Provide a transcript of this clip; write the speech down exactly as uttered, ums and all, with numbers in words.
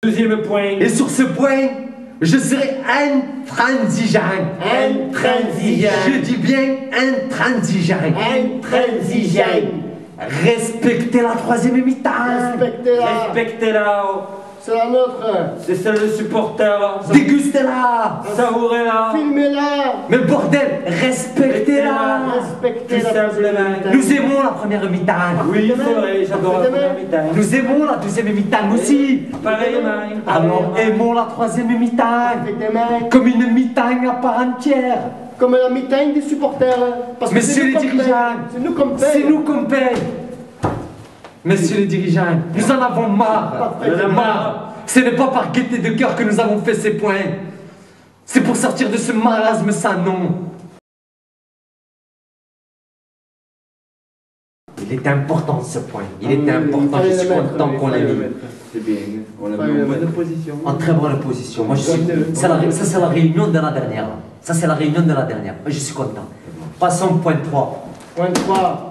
Deuxième point. Et sur ce point, je serai intransigeant. Intransigeant. Je dis bien intransigeant. Intransigeant. Respectez la troisième mi-temps. Respectez-la. Respectez-la. C'est la nôtre. C'est celle de supporter. Dégustez-la. Savourez-la. Filmez-la. Mais bordel, respectez-la. Tout Respectez-la. simplement. Nous aimons la première mi-temps. Oui, c'est vrai, j'adore la première mi-temps. Nous aimons la deuxième mi-temps aussi. Pareillement. Alors aimons la troisième mi-temps. Effectivement. Comme une mi-temps à part entière. Comme la mi-temps des supporters. Parce que Messieurs c'est nous les qu'on dirigeants. paye. C'est nous comme C'est nous qu'on paye. Messieurs les dirigeants, nous en avons marre. Nous en avons marre. Ce n'est pas par gaieté de cœur que nous avons fait ces points. C'est pour sortir de ce marasme sans nom. Il était important ce point. Il était important. Je suis content qu'on l'ait mis. C'est bien. On a Pas mis en une bonne position. En très bonne position. Moi, je suis. c'est la- Ça, c'est la réunion de la dernière. Ça, c'est la réunion de la dernière. Moi, je suis content. Passons au point trois. Point trois.